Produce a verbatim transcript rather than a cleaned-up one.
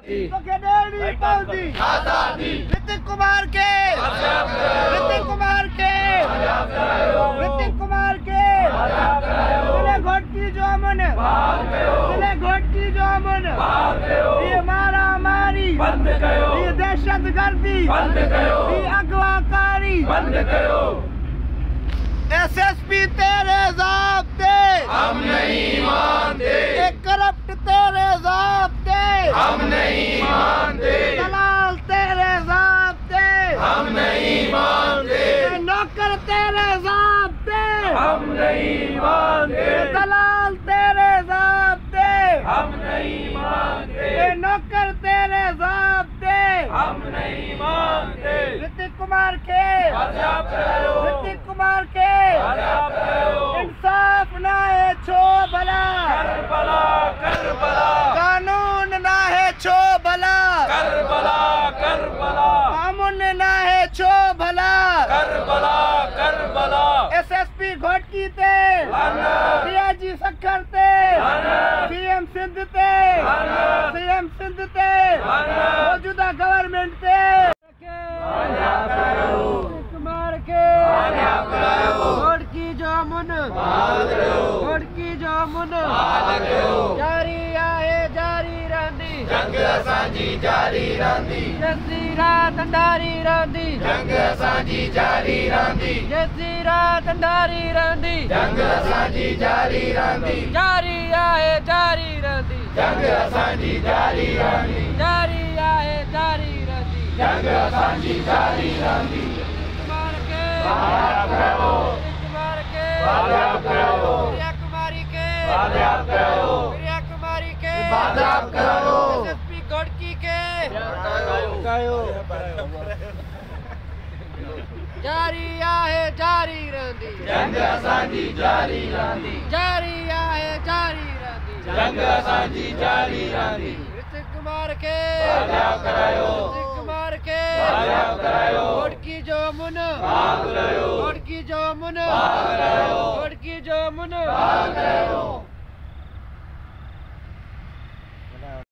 ऋतिक कुमार के ऋतिक कुमार के ऋतिक कुमार के जिले घोट की जो अमन जिले घोट की जो अमन ये मारा मारी ये दहशत गर्दी ये अगवाकारी एस एस पी तेरे ज़ाब्ते हम नहीं मानते, एक करप्ट तेरे ज़ाब्ते हम नहीं मानते, दलाल तेरे ज़ाब्ते हम नहीं मानते, नौकर तेरे ज़ाब्ते हम नहीं मानते, दलाल तेरे ज़ाब्ते हम नहीं मानते, नौकर तेरे ज़ाब्ते हम नहीं मानते। ऋतिक कुमार के बाजियाब करो, ऋतिक कुमार के बाजियाब करो, इंसाफ ना है छो भला करबला करबला, कानून ना है छो भला करबला करबला, अमन ना है छो भला Karbala Karbala, S S P Ghotki ते लानत, डीआईजी सक्खर ते लानत, सीएम सिंध ते लानत, सीएम सिंध ते लानत, मौजूदा गवर्नमेंट ते बाजियाब करो, कुमार के बाजियाब करो, घोटकी जो अमन बहाल करो, घोटकी जो अमन बहाल करो, जारी आहे जारी रहंदी जंग असांजी जारी रहंदी, जसी रात अंधारी रहंदी जंग असांजी जारी रहंदी, जसी रात अंधारी रहंदी जंग असांजी जारी रहंदी, जारी आहे जारी रहंदी जंग असांजी जारी रहंदी, जारी आहे जारी रहंदी जंग असांजी जारी रहंदी। कुमार के बाजियाब करो, कुमार के बाजियाब करो, प्रिया कुमारी के बाजियाब करो, प्रिया कुमारी के बाजियाब करो, एसएसपी घोटकी के जारी आहे जारी रहंदी जंग असांजी जारी रहंदी, जारी आहे जारी रहंदी जंग असांजी जारी रहंदी। ऋतिक कुमार के बाजियाब करायो, ऋतिक कुमार के बाजियाब करायो, घोटकी जो अमन भाग रहो, घोटकी जो अमन भाग रहो, घोटकी जो अमन भाग रहो।